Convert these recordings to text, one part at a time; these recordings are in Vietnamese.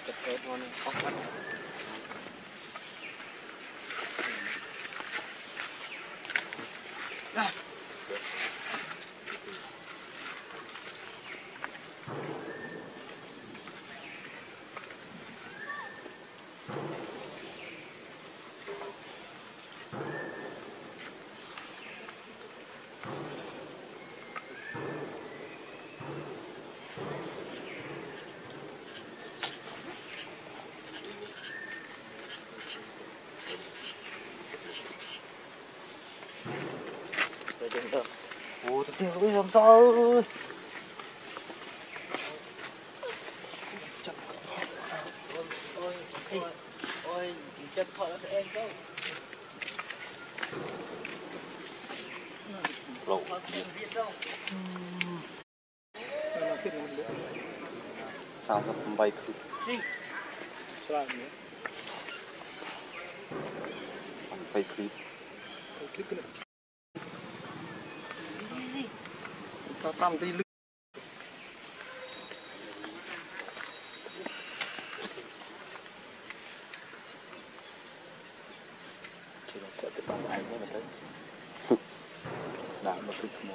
Cái con có cắt. Ủa tôi tiêu cái làm sao ơi. Ôi chân thoại nó em đâu. Lộ sao nó bay thử bay thử tao tăm đi chỉ là sợ cái bóng ảnh đó là thế làm một cái mồ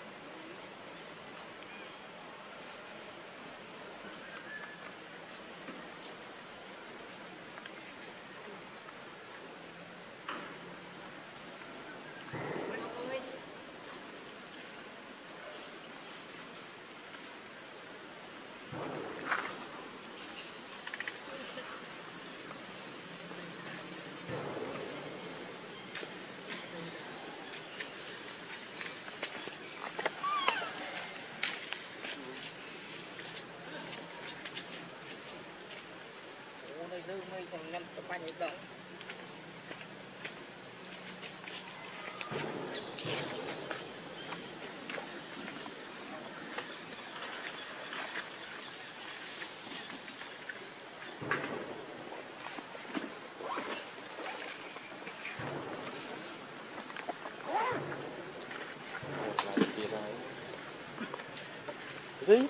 mấy thằng ngăn tụi anh đâu. gì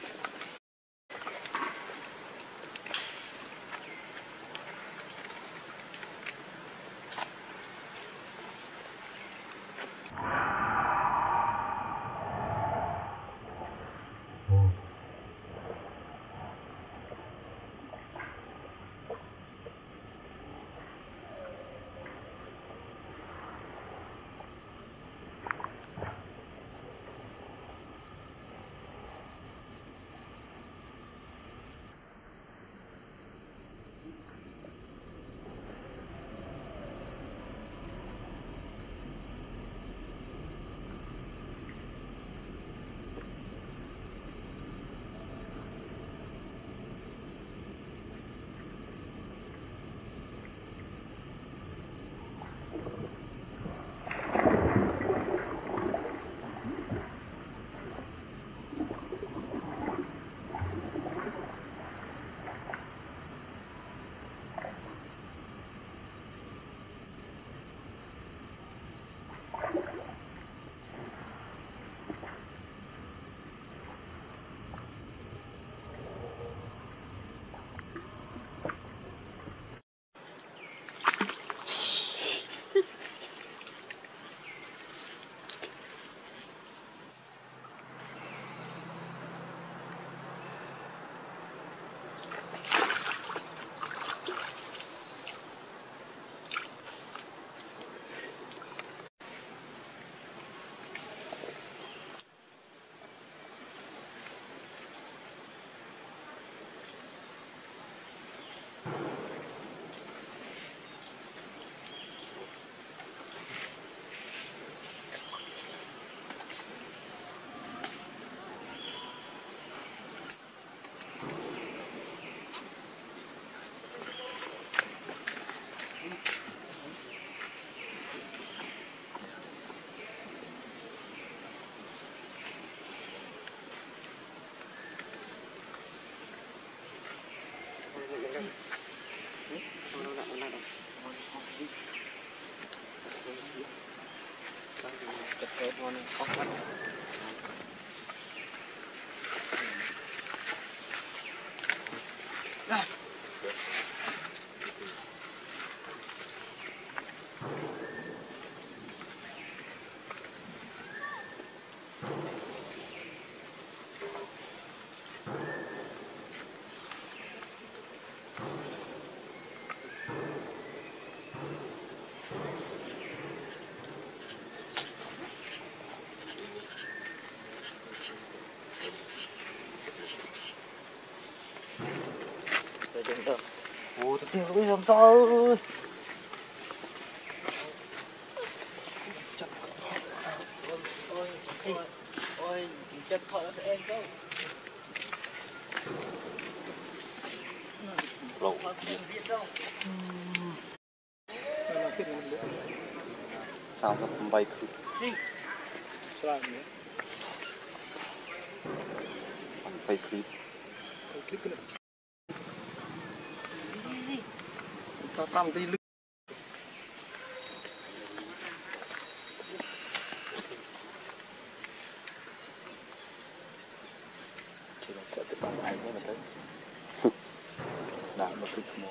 Cái con có cắt. Ủa tôi tìm bây giờ làm sao ơi. Ôi chân khỏi nó sẽ em đâu. Lộ. Sao ra tầm bay khứ. Bay khứ. Tao tắm đi lưng. Chỉ là sợ cái bằng ảnh mà tới. Đã một cái mồ.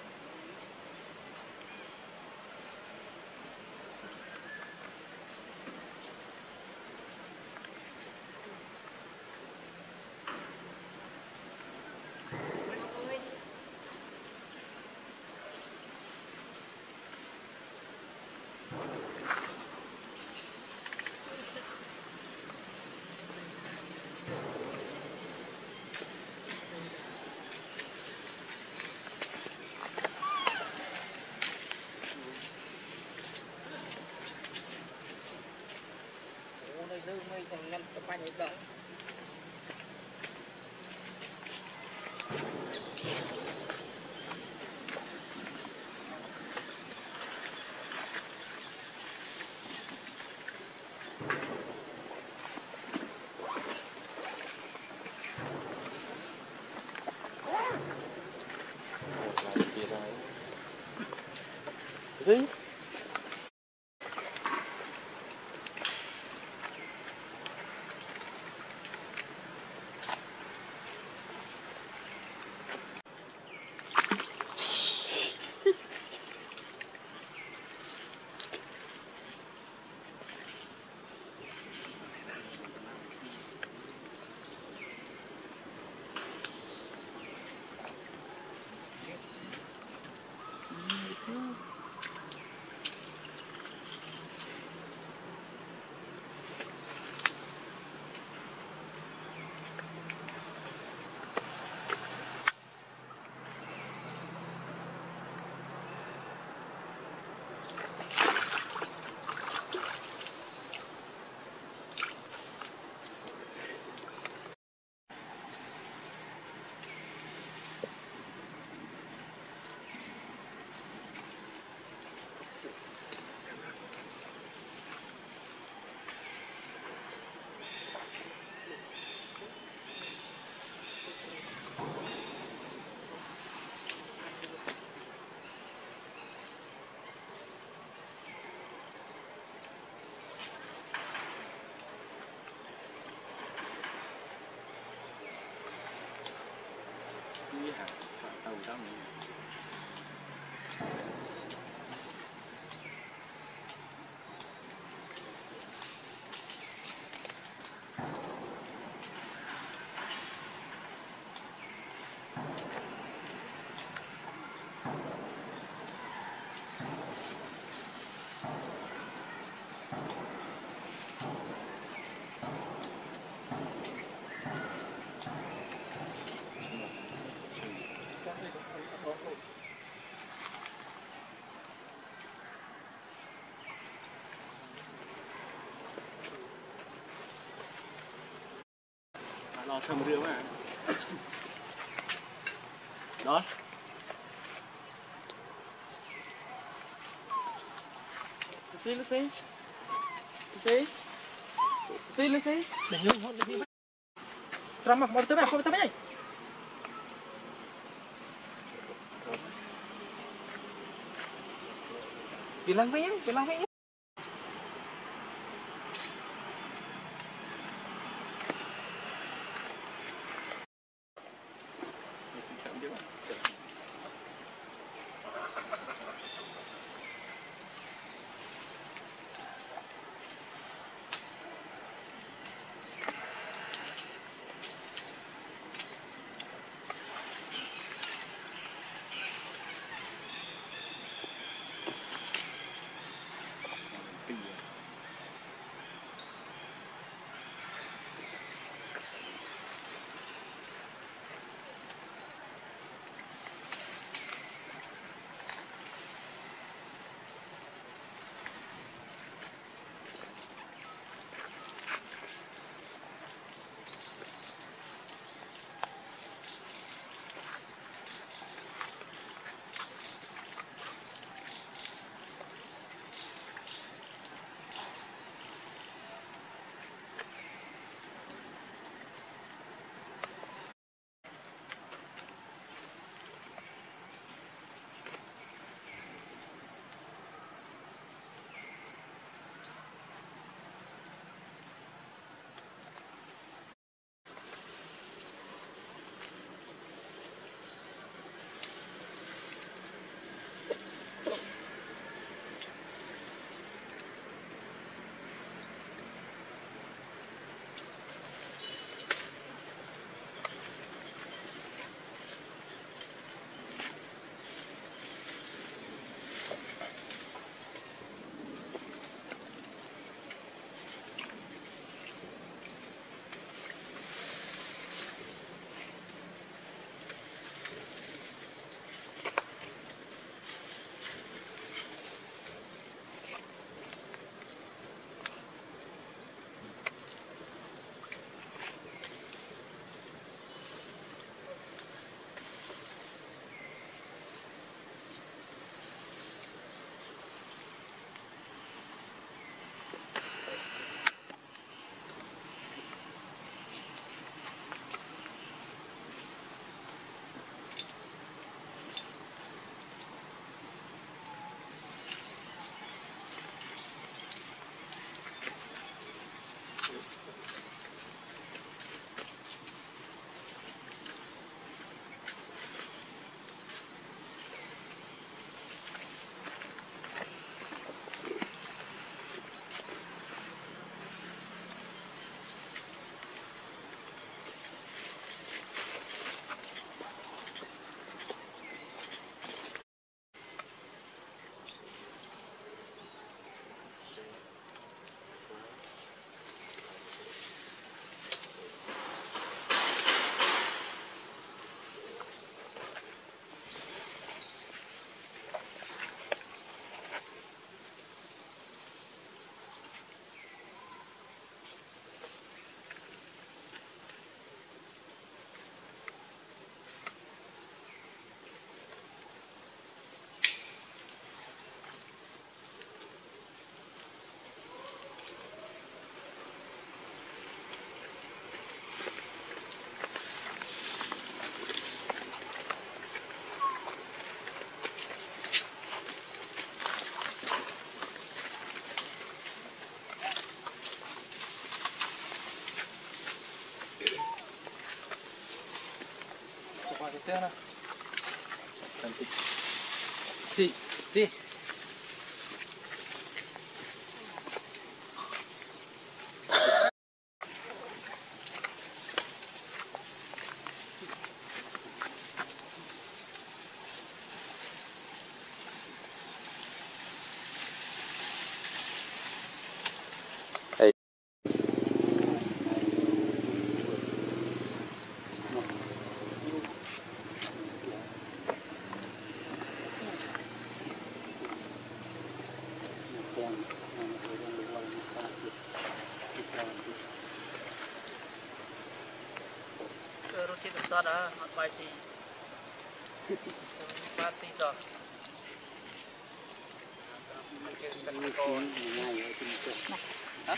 Gì? Như hả? Tàu đó mình. Lo thơm rượu mà. Đó. Let's see. Để nhung hôn đi. Trama mau tới không tới đây. Bilang vem. cái tên này đi đi rút chết được sót đó, họ bài thì phát tí rồi. Hả?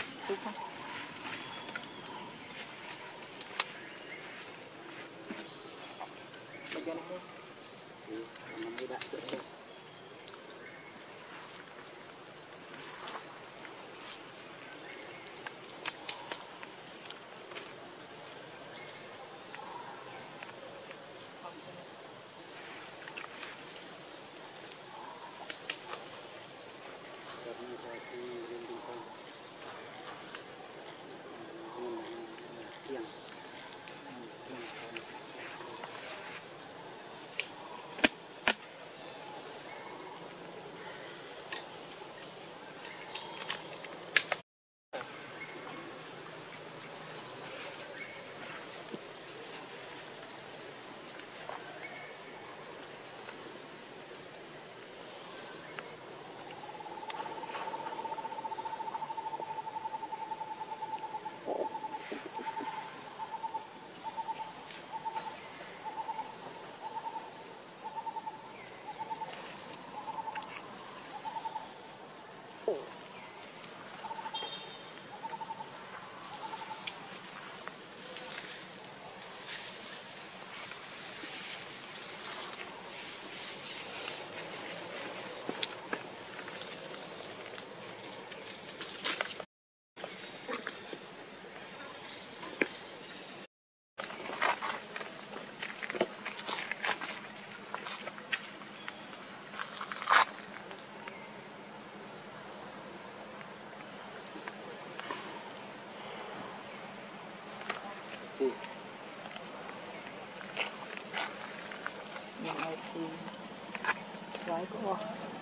Những ai thì gái của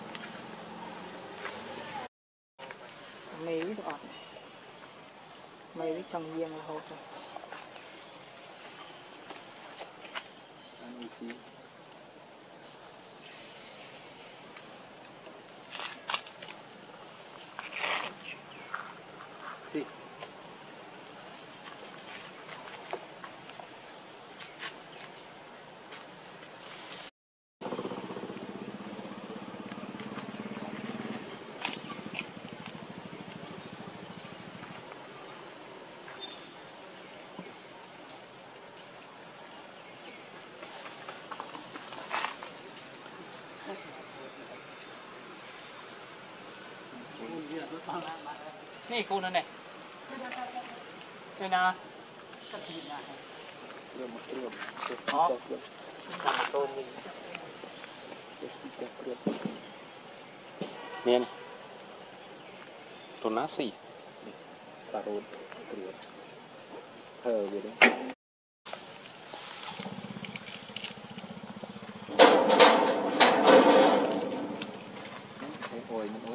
mấy đó mấy trong riêng là hộp rồi. Này cô nữa này. Đây nào. Đó. nè này tuần nasi cà rốt thờ vậy đấy ôi ôi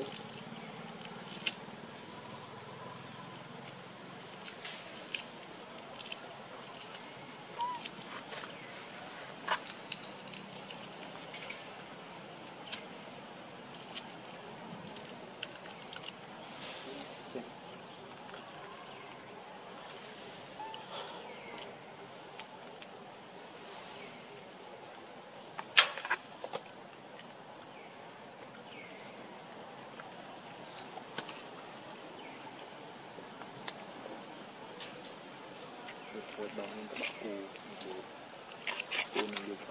Buat bangun tempatku kuning juga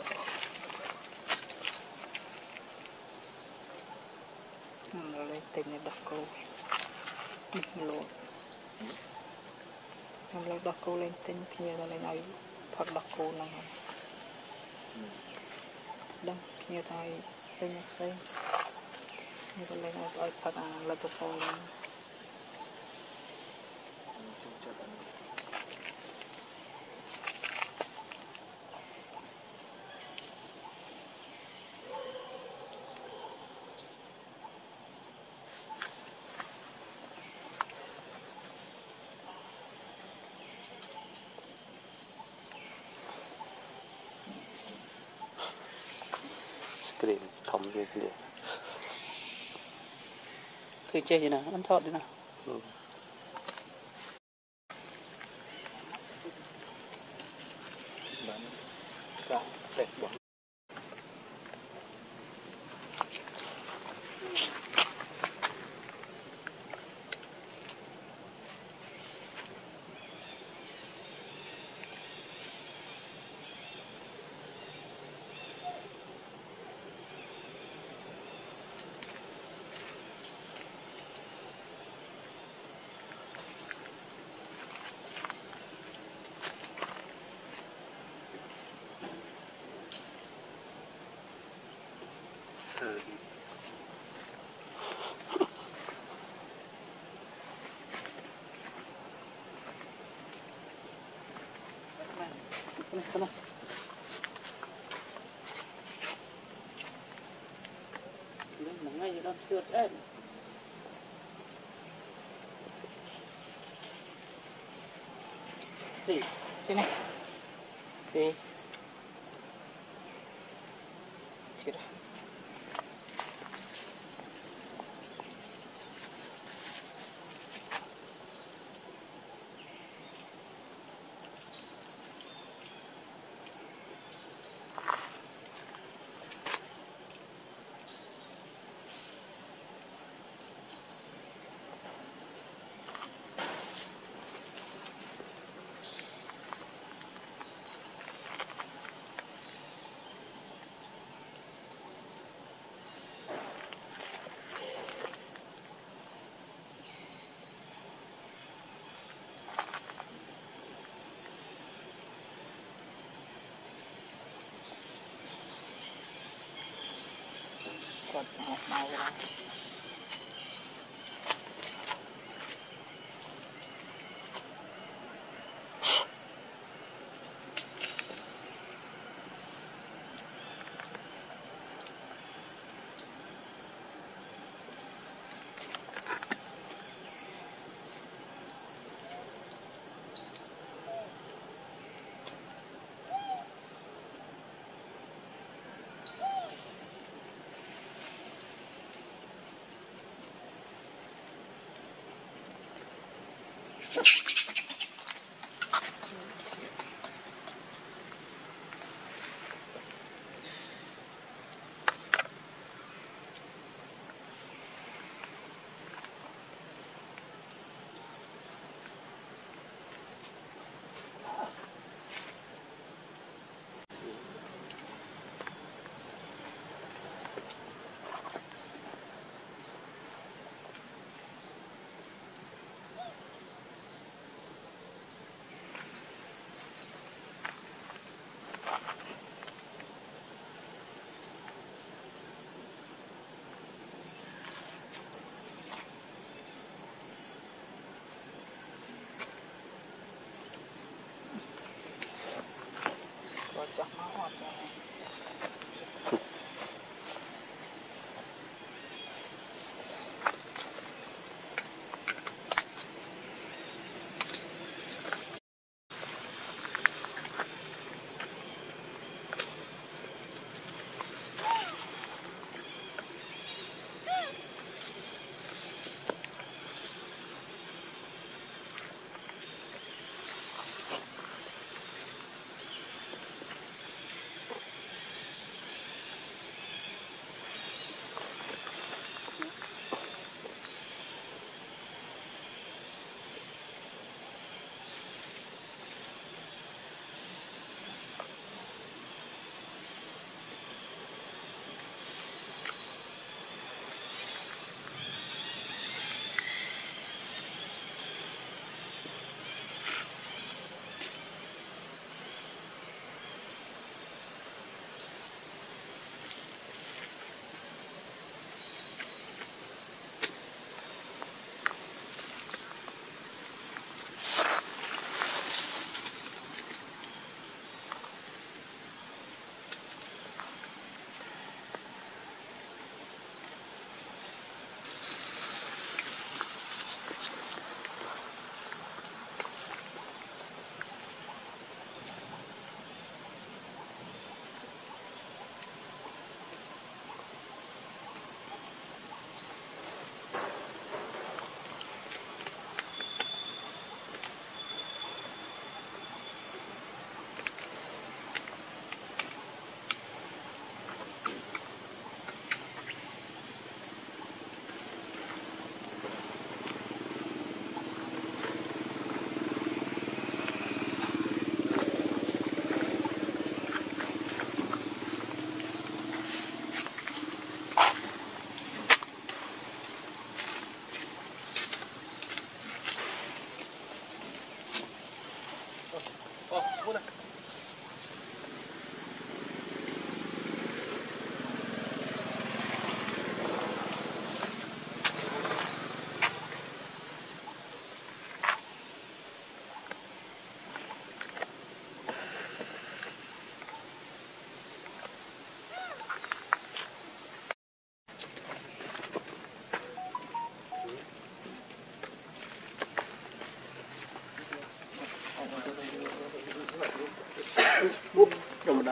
Nó lên tình là đọc câu lộ nó lên đọc câu lên tình thì nó lên ai thật đọc câu này đâm nhiều thay đây một đây như cái này nó ở phần là bộ phận screen ធំវាគ្នាคือเจ๊นะมันทอดดีนะបានសាក់តែបោះ Sana. Lên mà ngay đó chưa hết. Gì? sini si sudah còn màu ra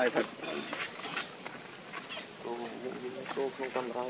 ai thật cô không camera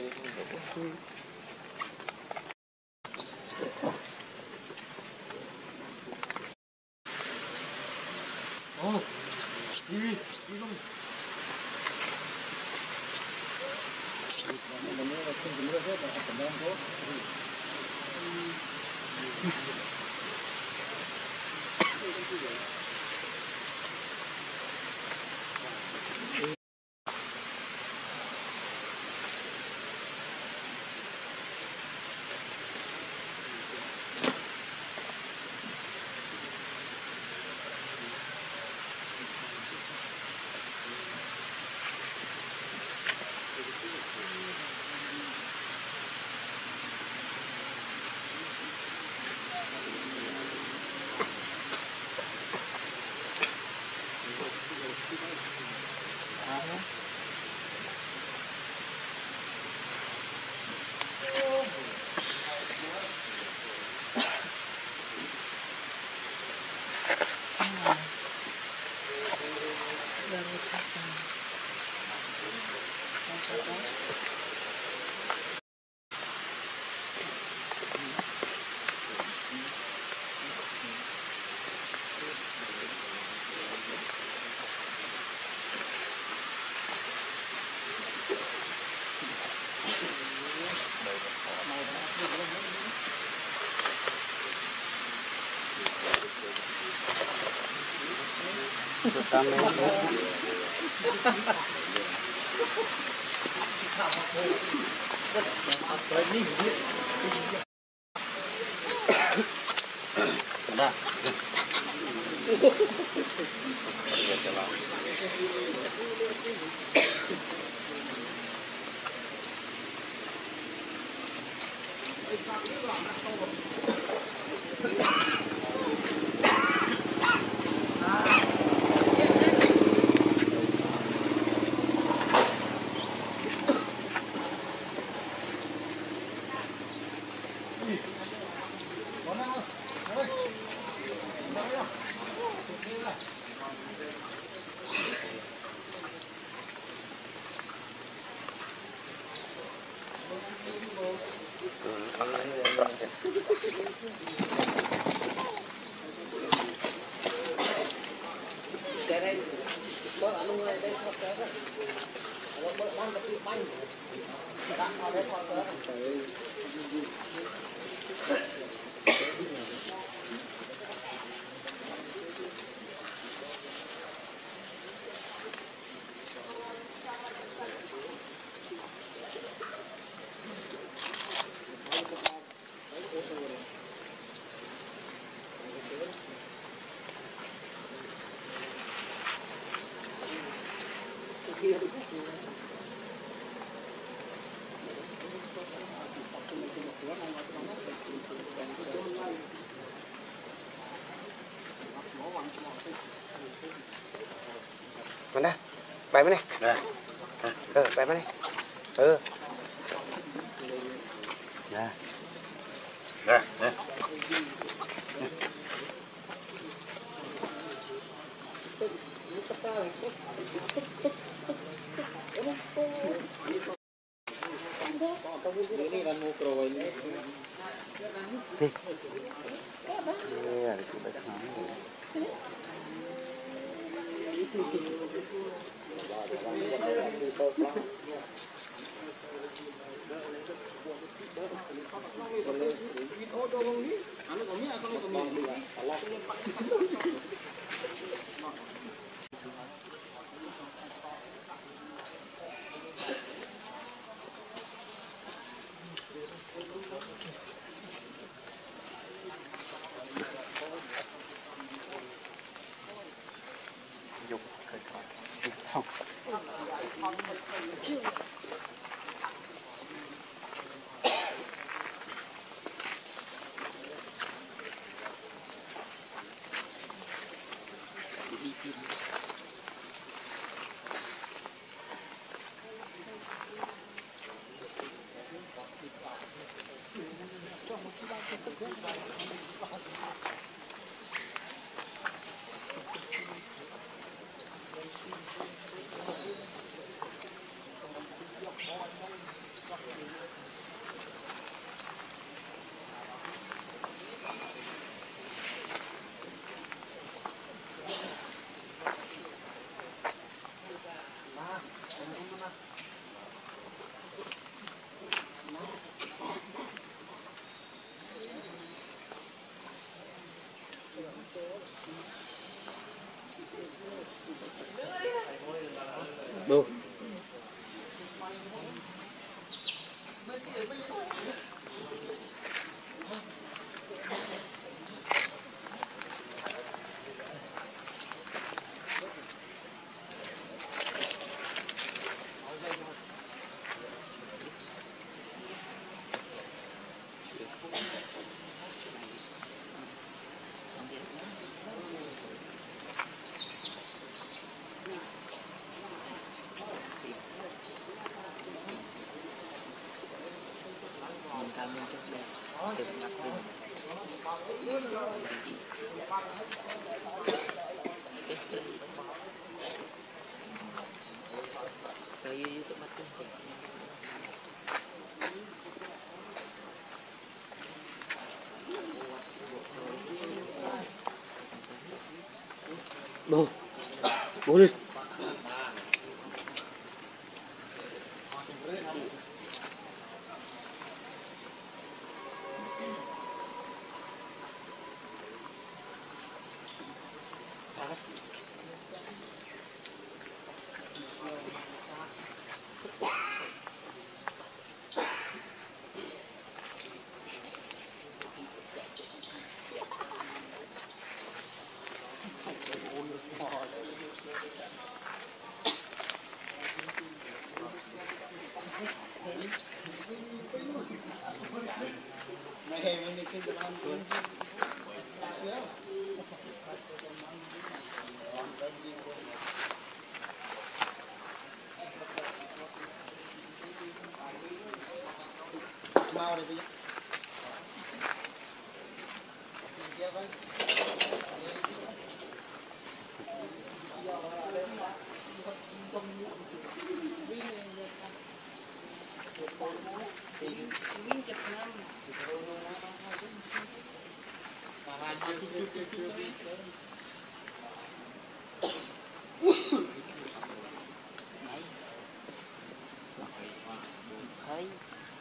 Mana? Bay mana? Bay mana? Dạ. Ini kan mau kerawai ini. Iya, itu baik banget. Xong. Đâu? Đâu? Bố đi. Mau đây bây giờ. Thấy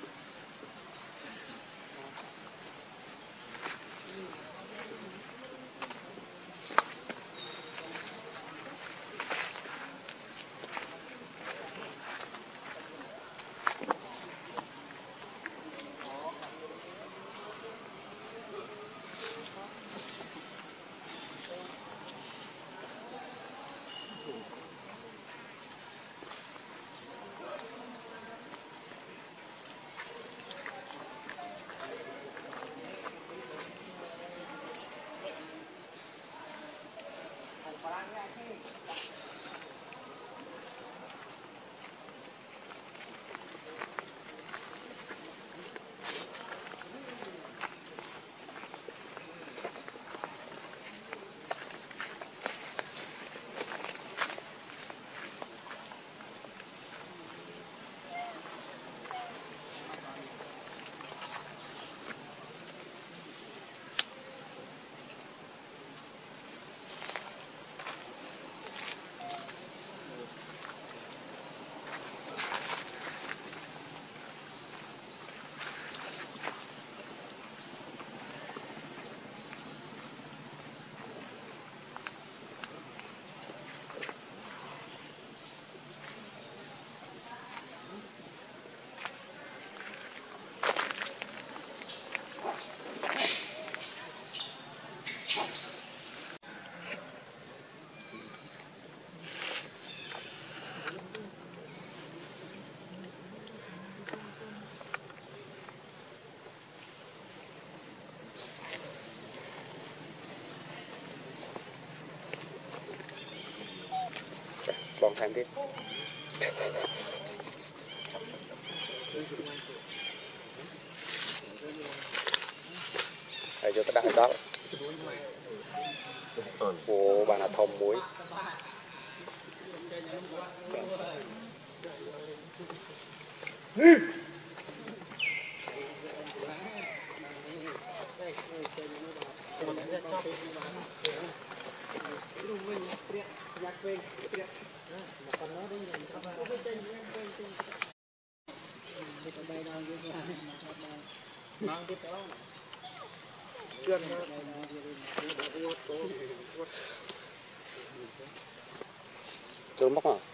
Bom thêm tiếp. Đây cho cái đại đó. Ồ, bà là thông muối. Trốn móc à?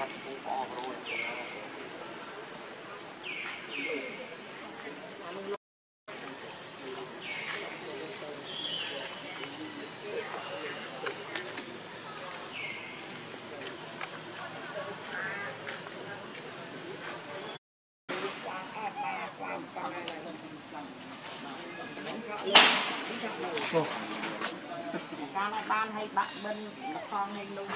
ban hay bạn bên con hay luôn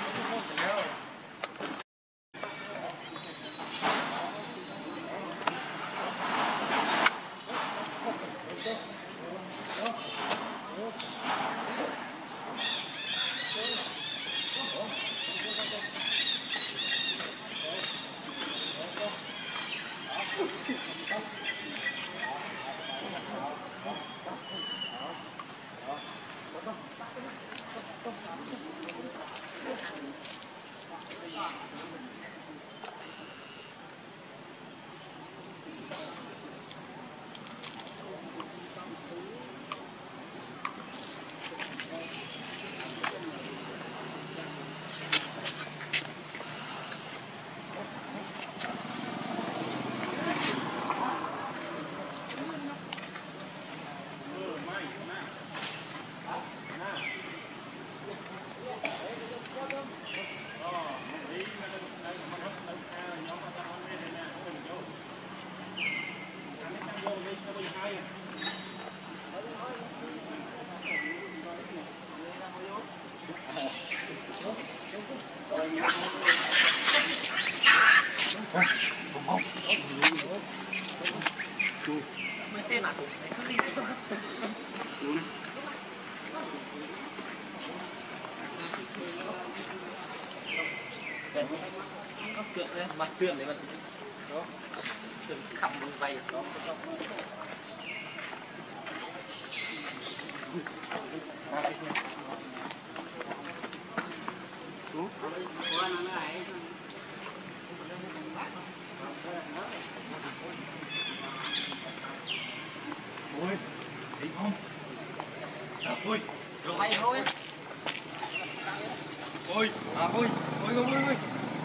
mặt tượng đấy mà tượng khẩm bằng vay đó ôi thấy không ôi rồi vay thôi ôi ôi ôi ôi ôi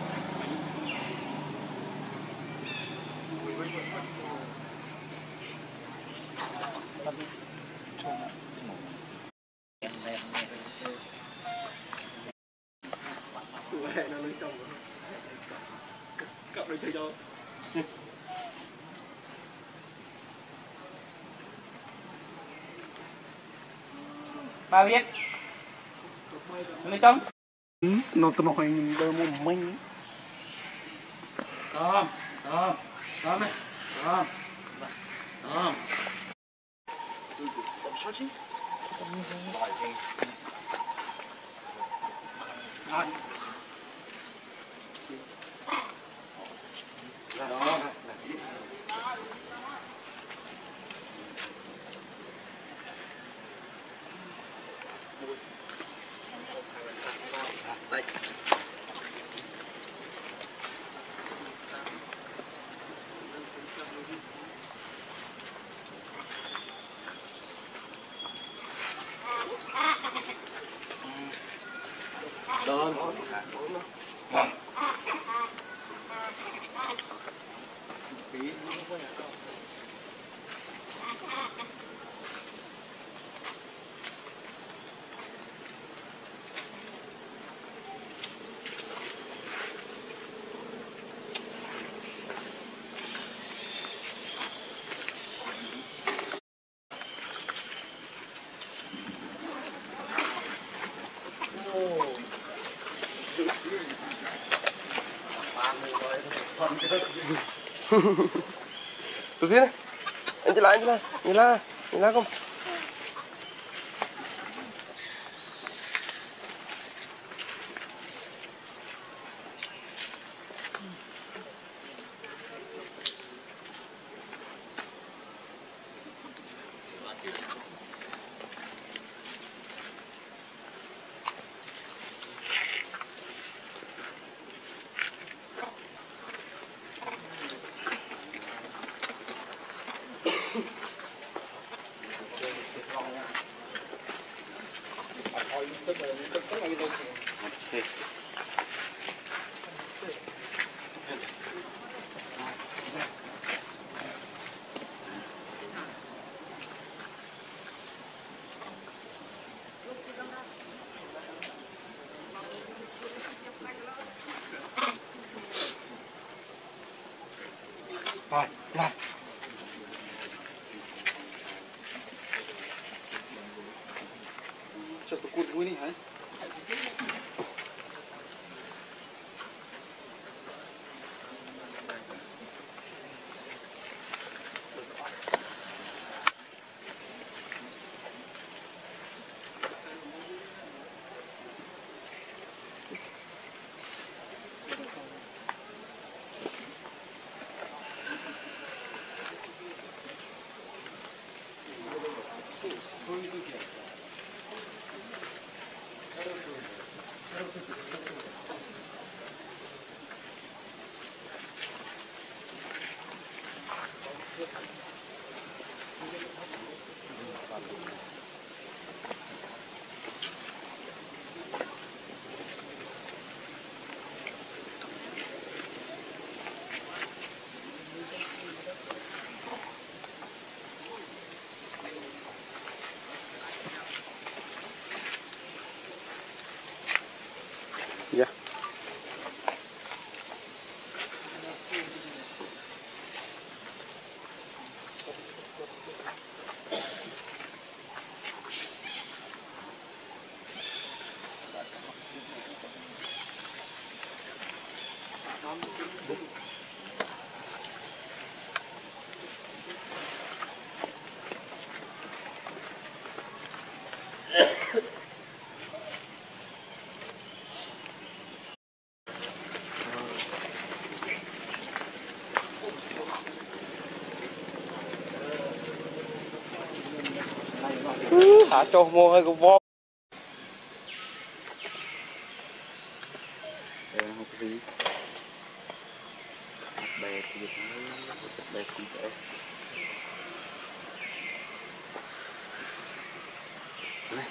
cặp được chơi đâu bao biết lấy trống nó tao nói đơ một mình tôm tôm tôm này tôm tôm sao chứ rồi đó đây đón Tú sini. Angela, kom. Chặt tụi cụt vui đi hả? Dạ. Thả cho mua hơi con vo. Đây là một cái gì? Bè thì bè cũng thế. Này.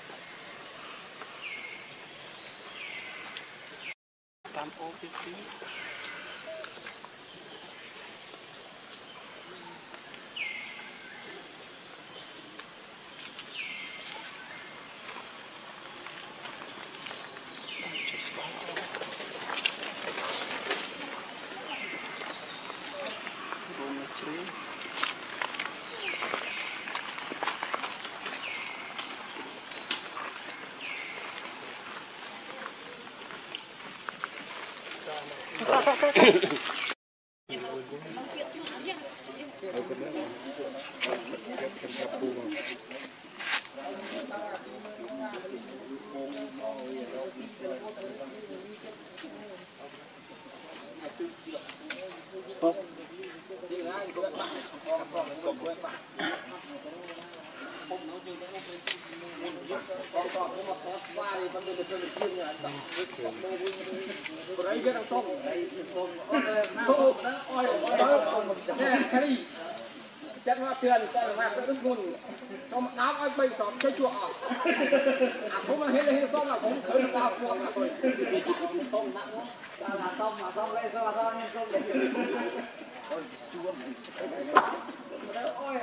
Tam ô tí. Chắc hoa tiền con là mang cái nước nguồn nó đá cái bay tóm chơi chuột không mà hết xong là cũng khởi vào chuột là rồi xong nặng quá là xong mà xong lên xong lên xong để ôi chuột ôi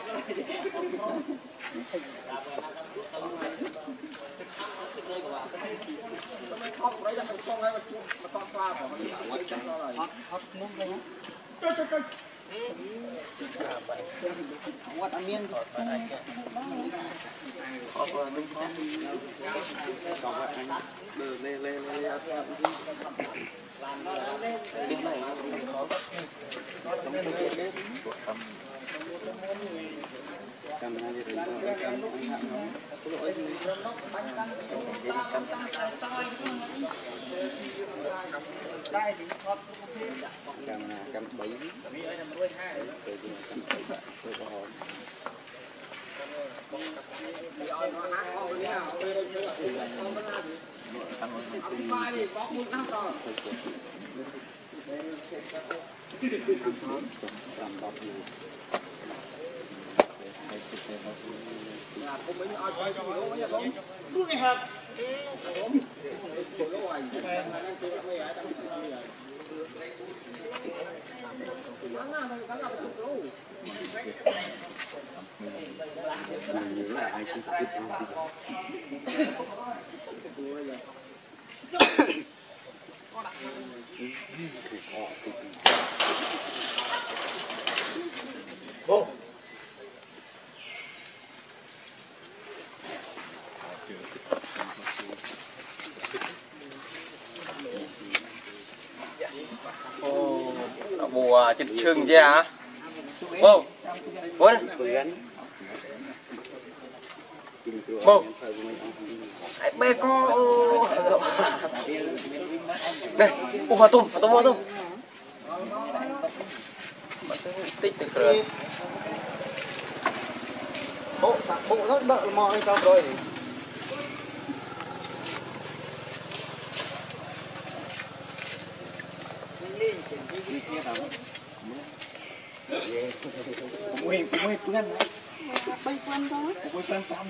cái khóc đấy là không xong đấy mà to xoa của nó hấp nước đây nhá quạt ăn miên họ vừa đúng không còn vậy anh lên tiếng này khó trong cái bếp của tầm cầm hai cái cầm lỗi cầm bảy ủa chừng chừng chứ hả ô ô ô ai bé co đây ô hoa tôm tích được rồi bộ rất bợ mò lên xong rồi mui pengen bay quan đó mui quan trọng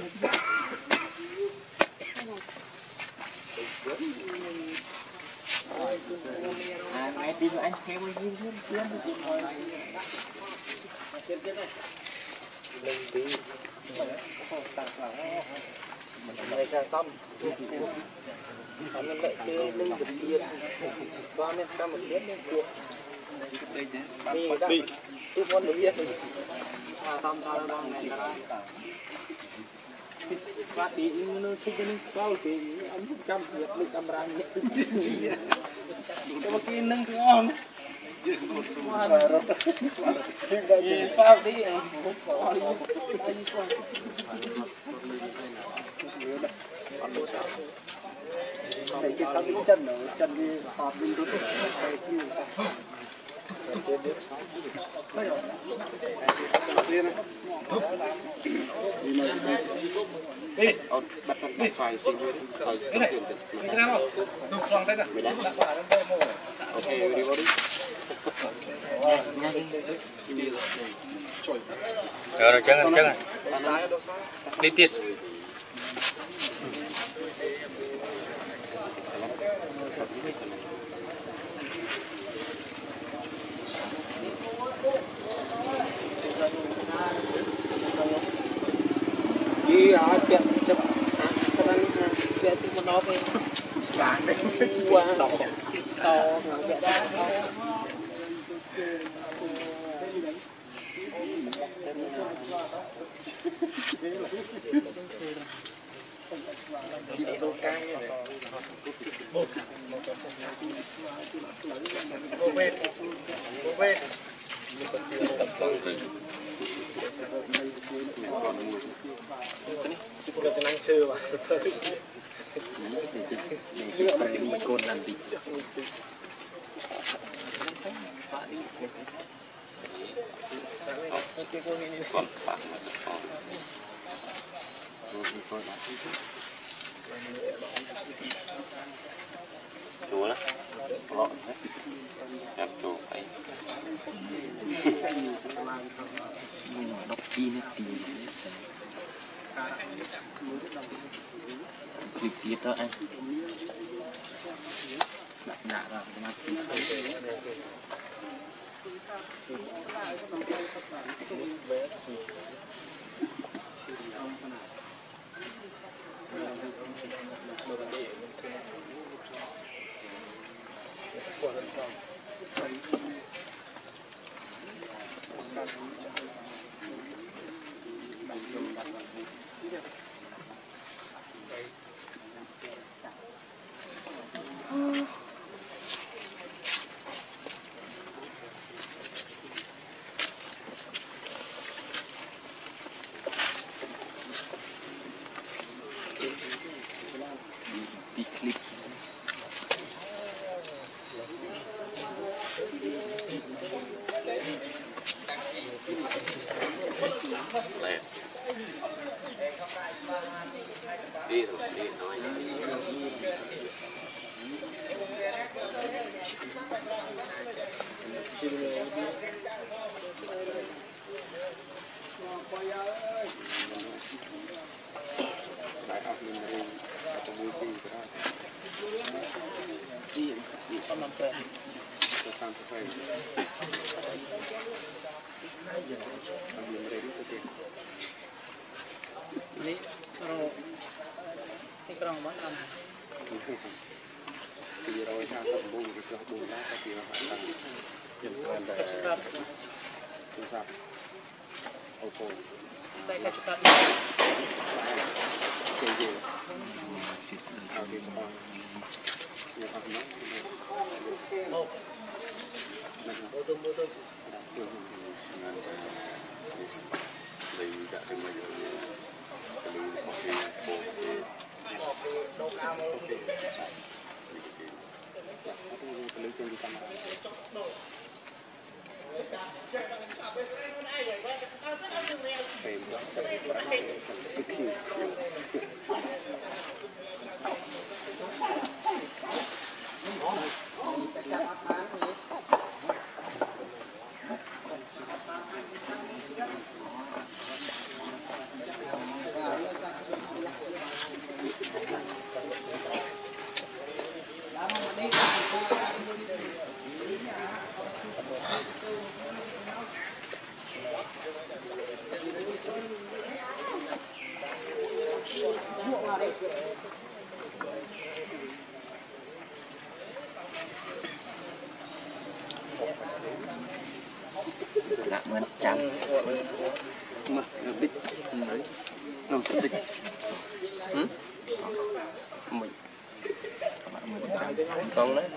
này tìm anh theo anh đi lên tí này ra xong mình lại chơi lưng được tiền qua nên ta một biết nên cuộc đi tôi muốn được biết xong ta đang này ta phát đi nó thích cái cao thì anh 100 việc được camera nhé cái kia nâng ngon sao đi này cái tấm chân ở chân đi họp đi đúng đi bắt tay xoài xin với cái này cái nào đúng xong đấy nè đã quả lên đây mồ ok đi vào đi rồi chân rồi đi tiệt đi ai biết chắc sao anh sẽ tìm một nó về qua sau nó biết Kita tenang cewa. Ini kon nanti. Chúa đó, lọ hết, đẹp chúa ấy. Đọc chi nó tìm clip tiết đó anh nạ rồi nó clip đi rồi đi nói đại học mình đi có vui chi cái đó đi con làm quen cho sang cho quen mình đi cái ini kalau bán ăn thì rồi ha sập bùn thì sập bùn đó thì nó phải làm nhận quen để chúng sập ô tô saya kasih card cái gìเอาที่ตอนเนี่ยครับเนาะ Lạc nguyên trắng mà nó bích đấy đâu thật bích mình lạc nguyên trắng xong đấy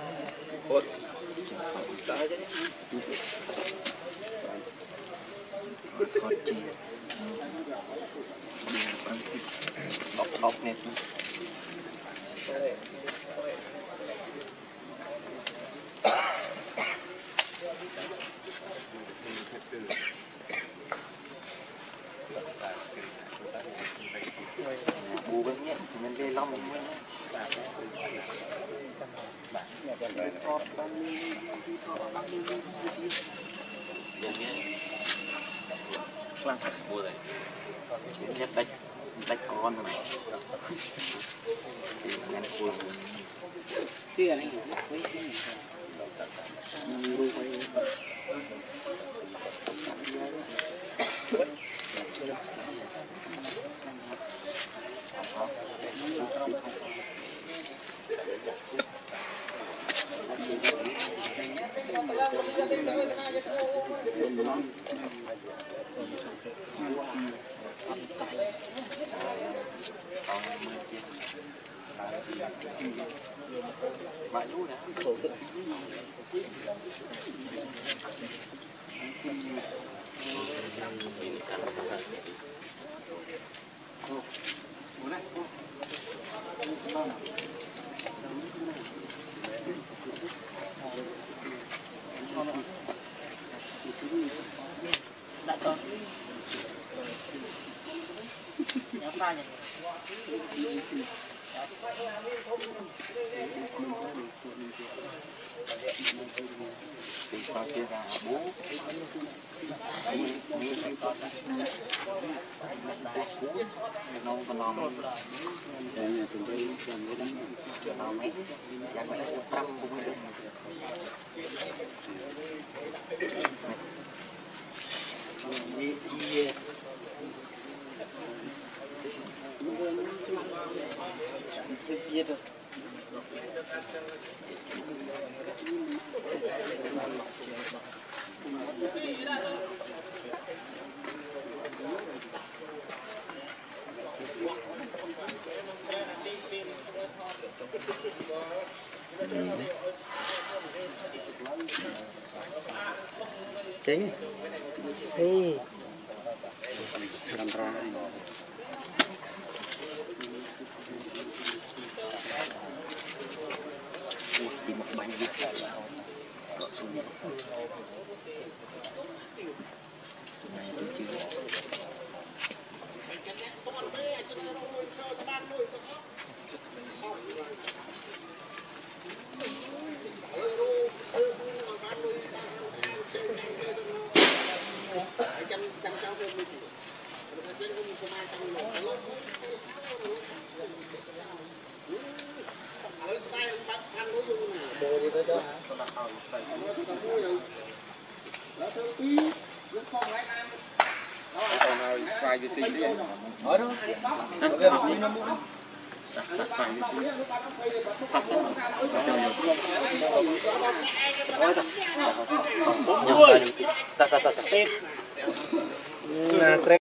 con chi bọc bọc nè bù bên nhẹ mình đi long mình làm bù này nhất đánh đánh con này kia này chính thì làm ra chỉ một bánh gì có số này tôi chưa Xoài gì xinh đấy. ở đó đi nó muốn Ôi,